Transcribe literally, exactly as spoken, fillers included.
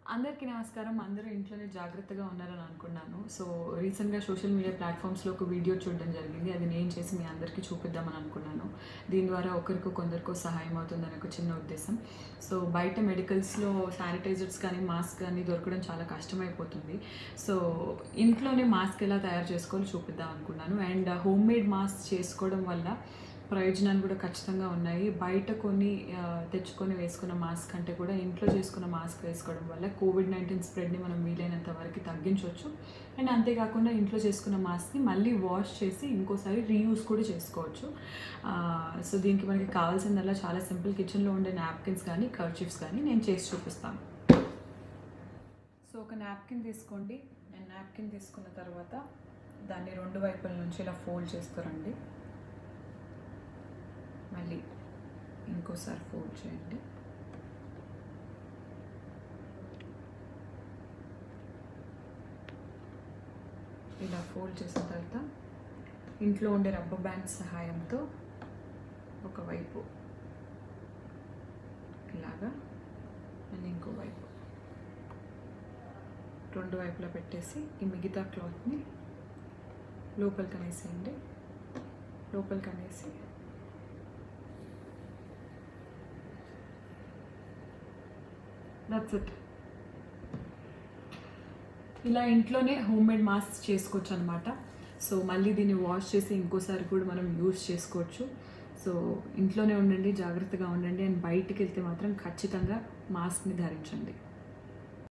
అందరికీ నమస్కారం. అందరూ ఇంట్లోనే జాగ్రత్తగా ఉన్నారని అనుకున్నాను. సో, రీసెంట్‌గా సోషల్ మీడియా ప్లాట్‌ఫామ్స్‌లో ఒక వీడియో చూడడం జరిగింది. అది నేను చేసి మీ అందరికీ చూపిద్దామని అనుకున్నాను. దీని ద్వారా ఒకరికో కొందరికో సహాయం అవుతుందని ఒక చిన్న ఉద్దేశం. సో, బయట మెడికల్స్‌లో శానిటైజర్స్ కానీ, మాస్క్ కానీ దొరకడం చాలా కష్టమైపోతుంది. సో, ఇంట్లోనే మాస్క్ ఎలా తయారు చేసుకోవాలో చూపిద్దాం అనుకున్నాను. అండ్ హోమ్‌మేడ్ మాస్క్ చేసుకోవడం వల్ల ప్రయోజనాలు కూడా ఖచ్చితంగా ఉన్నాయి. బయట కొన్ని ఆహ్, తెచ్చుకొని వేసుకున్న మాస్క్ కంటే కూడా ఇంట్లో చేసుకున్న మాస్క్ వేసుకోవడం వల్ల కోవిడ్ నైన్టీన్ స్ప్రెడ్‌ని మనం వీలైనంత వరకు తగ్గించవచ్చు. అండ్ అంతేకాకుండా ఇంట్లో చేసుకున్న మాస్క్‌ని మళ్ళీ వాష్ చేసి ఇంకోసారి రీయూజ్ కూడా చేసుకోవచ్చు. ఆహ్, సో, దీనికి మనకి కావాల్సిందల్లా చాలా సింపుల్. కిచెన్‌లో ఉండే నాప్కిన్స్ కానీ, కర్చీఫ్స్ కానీ నేను చేసి చూపిస్తాను. సో, ఒక నాప్కిన్ తీసుకోండి. అండ్ నాప్కిన్ తీసుకున్న తర్వాత దాన్ని రెండు వైపుల నుంచి ఇలా ఫోల్డ్ చేస్తారండి. మళ్ళీ ఇంకోసారి ఫోల్డ్ చేయండి. ఇలా ఫోల్డ్ చేసిన తర్వాత ఇంట్లో ఉండే రబ్బర్ బ్యాండ్ సహాయంతో ఒకవైపు ఇలాగా అండ్ ఇంకోవైపు రెండు వైపులా పెట్టేసి ఈ మిగతా క్లాత్ని లోపలికి అనేసేయండి. లోపలికి అనేసి దట్స్ ఇట్. ఇలా ఇంట్లోనే హోమ్మేడ్ మాస్క్ చేసుకోవచ్చు అనమాట. సో, మళ్ళీ దీన్ని వాష్ చేసి ఇంకోసారి కూడా మనం యూజ్ చేసుకోవచ్చు. సో, ఇంట్లోనే ఉండండి, జాగ్రత్తగా ఉండండి. అండ్ బయటికి వెళ్తే మాత్రం ఖచ్చితంగా మాస్క్ని ధరించండి.